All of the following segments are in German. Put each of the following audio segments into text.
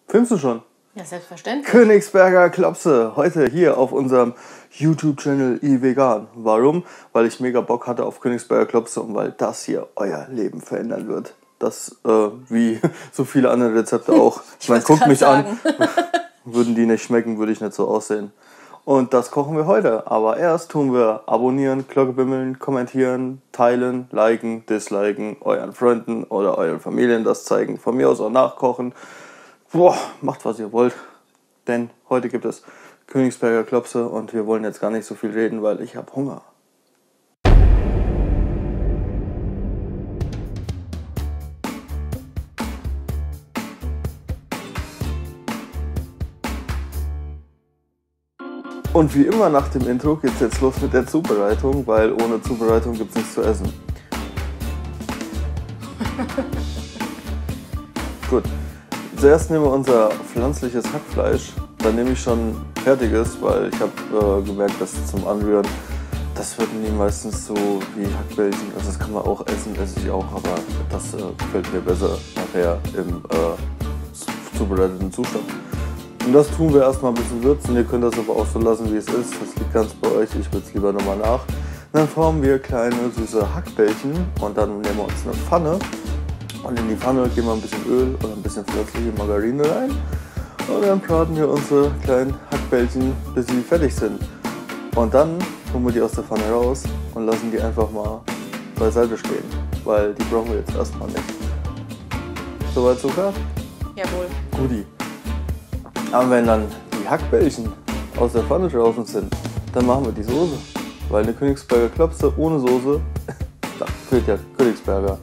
Filmst du schon? Ja, selbstverständlich. Königsberger Klopse, heute hier auf unserem YouTube-Channel iVegan. Warum? Weil ich mega Bock hatte auf Königsberger Klopse und weil das hier euer Leben verändern wird. Das, wie so viele andere Rezepte auch. Ich meine, guckt mich an. Würden die nicht schmecken, würde ich nicht so aussehen. Und das kochen wir heute. Aber erst tun wir abonnieren, Glocke bimmeln, kommentieren, teilen, liken, disliken, euren Freunden oder euren Familien das zeigen. Von mir aus auch nachkochen. Boah, macht was ihr wollt. Denn heute gibt es Königsberger Klopse und wir wollen jetzt gar nicht so viel reden, weil ich habe Hunger. Und wie immer nach dem Intro geht's jetzt los mit der Zubereitung, weil ohne Zubereitung gibt's nichts zu essen. Gut, zuerst nehmen wir unser pflanzliches Hackfleisch. Dann nehme ich schon fertiges, weil ich habe gemerkt, dass zum Anrühren, das wird nie meistens so wie Hackbällchen. Also das kann man auch essen, esse ich auch, aber das gefällt mir besser nachher im zubereiteten Zustand. Und das tun wir erstmal ein bisschen würzen. Ihr könnt das aber auch so lassen, wie es ist. Das liegt ganz bei euch. Ich würde es lieber nochmal nach. Dann formen wir kleine süße Hackbällchen und dann nehmen wir uns eine Pfanne. Und in die Pfanne geben wir ein bisschen Öl oder ein bisschen pflanzliche Margarine rein. Und dann braten wir unsere kleinen Hackbällchen, bis sie fertig sind. Und dann holen wir die aus der Pfanne raus und lassen die einfach mal beiseite stehen. Weil die brauchen wir jetzt erstmal nicht. Soweit so klar? Jawohl. Guti. Aber wenn dann die Hackbällchen aus der Pfanne draußen sind, dann machen wir die Soße. Weil eine Königsberger Klopse ohne Soße, da fehlt ja Königsberger.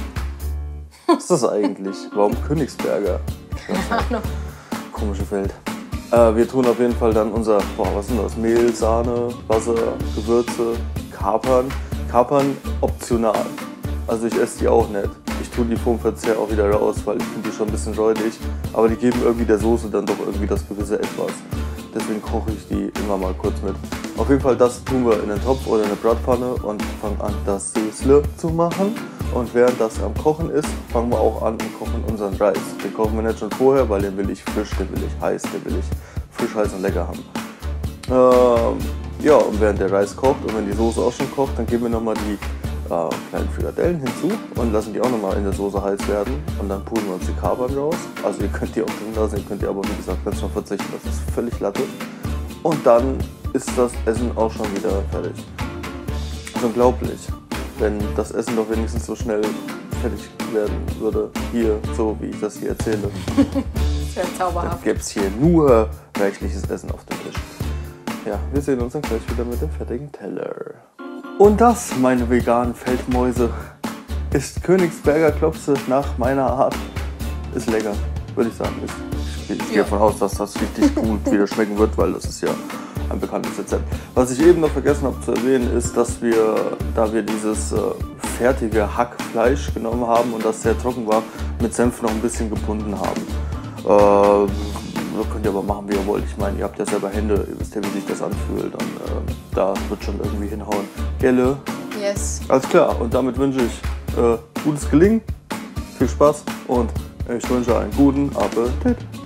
Was ist das eigentlich? Warum Königsberger? Keine Ahnung. Komische Welt. Wir tun auf jeden Fall dann unser, was sind das? Mehl, Sahne, Wasser, Gewürze, Kapern. Kapern optional. Also ich esse die auch nicht. Ich tue die vorm Verzehr auch wieder raus, weil ich finde die schon ein bisschen räudig. Aber die geben irgendwie der Soße dann doch irgendwie das gewisse Etwas. Deswegen koche ich die immer mal kurz mit. Auf jeden Fall das tun wir in einen Topf oder in eine Bratpfanne und fangen an, das Süßle zu machen. Und während das am Kochen ist, fangen wir auch an und kochen unseren Reis. Den kochen wir nicht schon vorher, weil den will ich frisch, den will ich heiß, den will ich frisch, heiß und lecker haben. Ja, und während der Reis kocht und wenn die Soße auch schon kocht, dann geben wir nochmal die kleinen Frikadellen hinzu und lassen die auch nochmal in der Soße heiß werden. Und dann pulen wir uns die Kapern raus. Also ihr könnt die auch drin lassen, ihr könnt die aber wie gesagt ganz schon verzichten, das ist völlig Latte. Und dann ist das Essen auch schon wieder fertig. Das ist unglaublich, wenn das Essen doch wenigstens so schnell fertig werden würde, hier, so wie ich das hier erzähle. Das wäre zauberhaft. Dann gäbe es hier nur reichliches Essen auf dem Tisch. Ja, wir sehen uns dann gleich wieder mit dem fertigen Teller. Und das, meine veganen Feldmäuse, ist Königsberger Klopse nach meiner Art. Ist lecker, würde ich sagen. Ich gehe davon aus, dass das richtig gut wieder schmecken wird, weil das ist ja ein bekanntes Rezept. Was ich eben noch vergessen habe zu erwähnen, ist, dass wir, da wir dieses fertige Hackfleisch genommen haben und das sehr trocken war, mit Senf noch ein bisschen gebunden haben. Könnt ihr aber machen, wie ihr wollt. Ich meine, ihr habt ja selber Hände, ihr wisst ja, wie sich das anfühlt. Und da wird schon irgendwie hinhauen. Gelle? Yes. Alles klar. Und damit wünsche ich gutes Gelingen, viel Spaß und ich wünsche einen guten Appetit.